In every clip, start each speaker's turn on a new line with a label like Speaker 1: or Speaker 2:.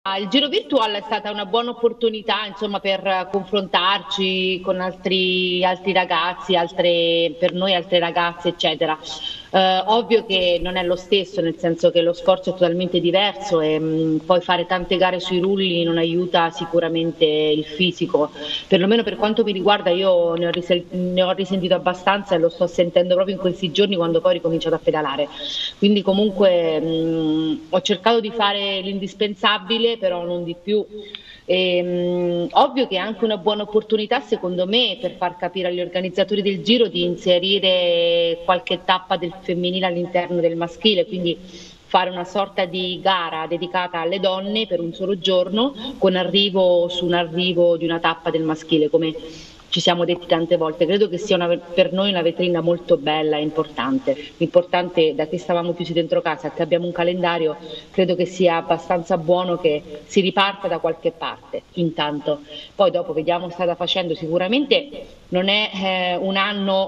Speaker 1: Il giro virtual è stata una buona opportunità, insomma, per confrontarci con altri ragazzi, per noi altre ragazze, eccetera. Ovvio che non è lo stesso, nel senso che lo sforzo è totalmente diverso e poi fare tante gare sui rulli non aiuta sicuramente il fisico. Perlomeno per quanto mi riguarda, io ne ho risentito abbastanza e lo sto sentendo proprio in questi giorni quando poi ho ricominciato a pedalare. Quindi comunque ho cercato di fare l'indispensabile, però non di più. Ovvio che è anche una buona opportunità, secondo me, per far capire agli organizzatori del Giro di inserire qualche tappa del femminile all'interno del maschile, quindi fare una sorta di gara dedicata alle donne per un solo giorno, con arrivo su un arrivo di una tappa del maschile, come ci siamo detti tante volte. Credo che sia per noi una vetrina molto bella e importante. L'importante, da che stavamo chiusi dentro casa, che abbiamo un calendario, credo che sia abbastanza buono che si riparta da qualche parte, intanto. Poi dopo vediamo strada facendo, sicuramente non è un anno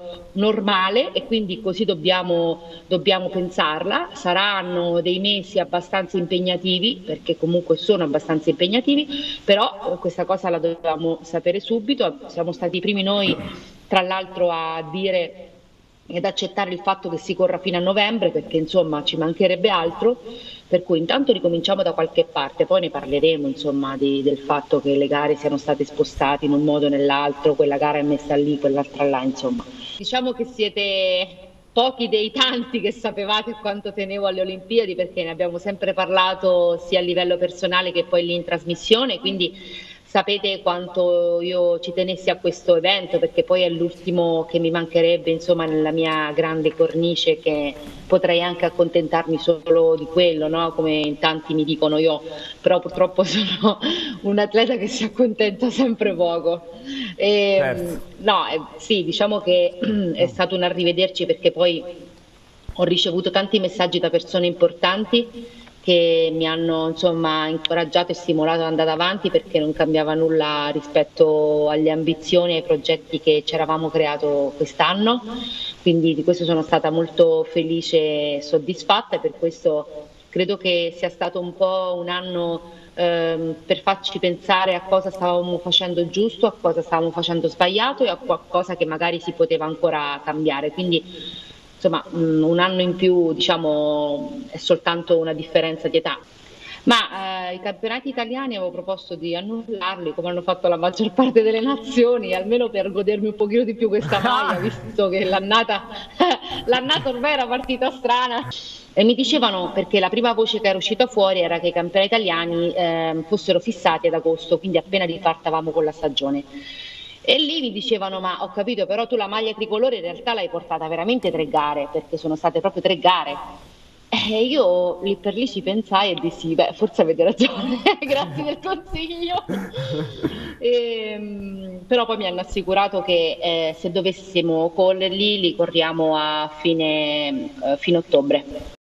Speaker 1: normale e quindi così dobbiamo pensarla. Saranno dei mesi abbastanza impegnativi, perché comunque sono abbastanza impegnativi, però questa cosa la dovevamo sapere subito. Siamo stati i primi noi, tra l'altro, a dire ed accettare il fatto che si corra fino a novembre, perché insomma ci mancherebbe altro, per cui intanto ricominciamo da qualche parte, poi ne parleremo insomma del fatto che le gare siano state spostate in un modo o nell'altro, quella gara è messa lì, quell'altra là, insomma. Diciamo che siete pochi dei tanti che sapevate quanto tenevo alle Olimpiadi, perché ne abbiamo sempre parlato sia a livello personale che poi lì in trasmissione, quindi sapete quanto io ci tenessi a questo evento, perché poi è l'ultimo che mi mancherebbe, insomma, nella mia grande cornice, che potrei anche accontentarmi solo di quello, no? Come in tanti mi dicono io, però purtroppo sono un atleta che si accontenta sempre poco.
Speaker 2: Certo.
Speaker 1: No, sì, diciamo che è stato un arrivederci, perché poi ho ricevuto tanti messaggi da persone importanti che mi hanno insomma incoraggiato e stimolato ad andare avanti, perché non cambiava nulla rispetto alle ambizioni e ai progetti che ci eravamo creato quest'anno. Quindi di questo sono stata molto felice e soddisfatta, e per questo credo che sia stato un po' un anno per farci pensare a cosa stavamo facendo giusto, a cosa stavamo facendo sbagliato e a qualcosa che magari si poteva ancora cambiare. Quindi insomma un anno in più, diciamo, è soltanto una differenza di età. Ma i campionati italiani avevo proposto di annullarli, come hanno fatto la maggior parte delle nazioni, almeno per godermi un pochino di più questa maglia, visto che l'annata ormai era partita strana. E mi dicevano, perché la prima voce che era uscita fuori era che i campionati italiani fossero fissati ad agosto, quindi appena ripartavamo con la stagione. E lì mi dicevano: ma ho capito, però tu la maglia tricolore in realtà l'hai portata veramente 3 gare, perché sono state proprio 3 gare. E io lì per lì ci pensai e dissi: beh, forse avete ragione, grazie del consiglio. Però poi mi hanno assicurato che se dovessimo correrli, li corriamo a fine ottobre.